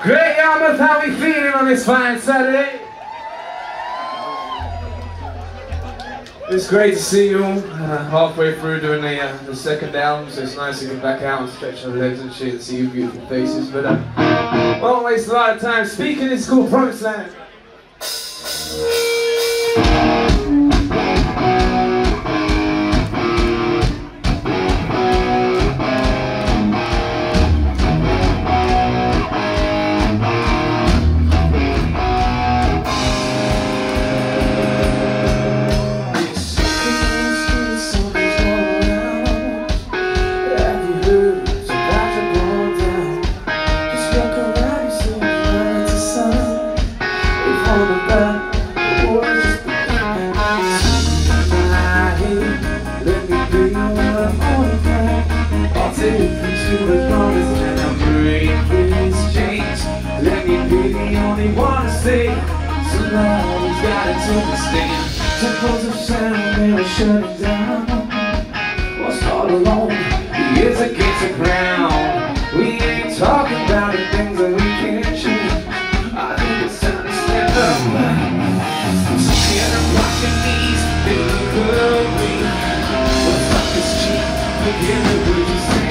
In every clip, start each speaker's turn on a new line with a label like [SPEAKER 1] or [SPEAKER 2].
[SPEAKER 1] Great Yarmouth, how we feeling on this fine Saturday? It's great to see you all halfway through doing the second album, so it's nice to get back out and stretch our legs and shit and see your beautiful faces. But won't waste a lot of time. Speaking, it's called Promised Land.
[SPEAKER 2] Somebody's got it to withstand. Temples of sound, they were shutting down. Lost all alone, he is against the ground. We ain't talking about the things that we can't change. I think it's time to stand up. I'm scared of watching these people me. What's up is cheap, forgive me what you say.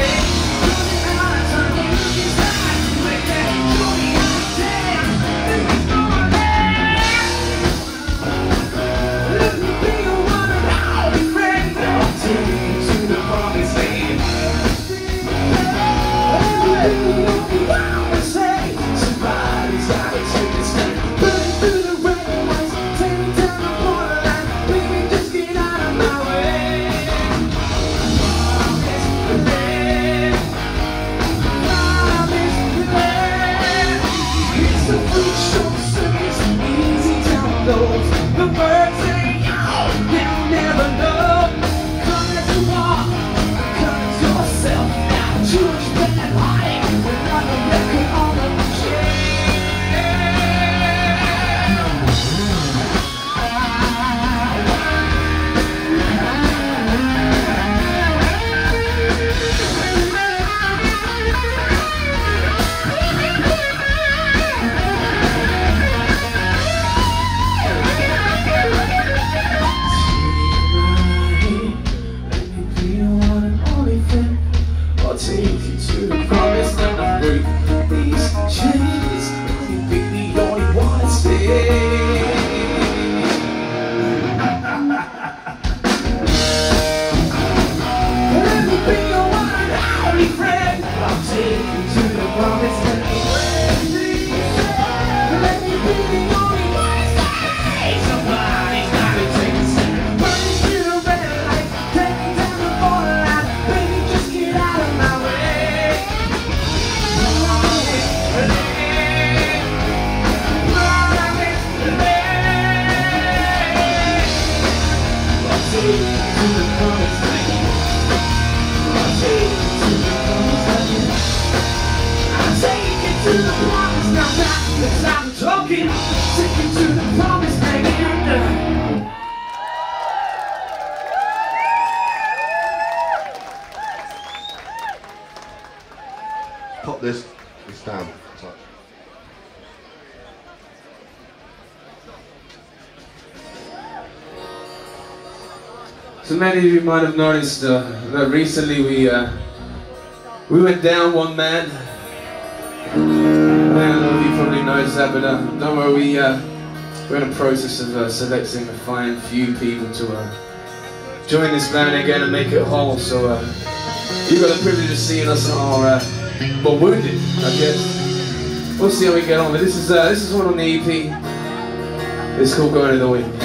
[SPEAKER 2] The birds say, they'll never know. Come as you are, come as yourself. Now Jewish bad hearted, another record on the
[SPEAKER 3] Pop this down.
[SPEAKER 1] So many of you might have noticed that recently we went down one man. I don't know if you probably noticed that, but don't worry, we're in a process of selecting a fine few people to join this band again and make it whole. So you've got the privilege of seeing us on our well, wounded, I guess. We'll see how we get on. But this is one on the EP. It's called Going to the Wind.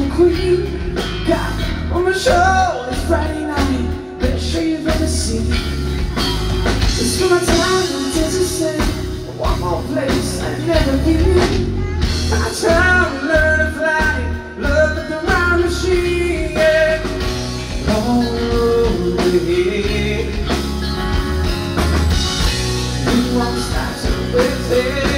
[SPEAKER 2] On the show, it's Friday night. Better show you better see. So my time is the same. One more place I've never been. I try to learn to fly, look at the round machine, yeah. Long road ahead. We won't stop till we're dead.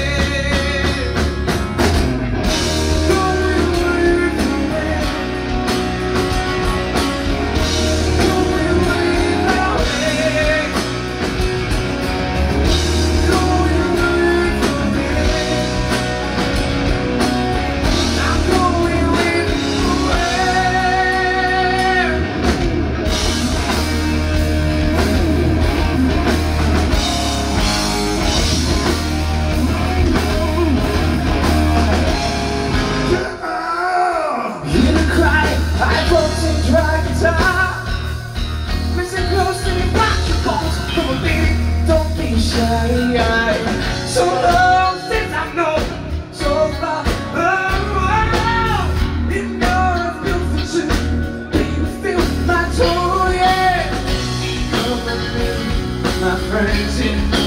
[SPEAKER 2] So long since I know, so far, in your future, baby, feel my toe, yeah. Come with me, my friends,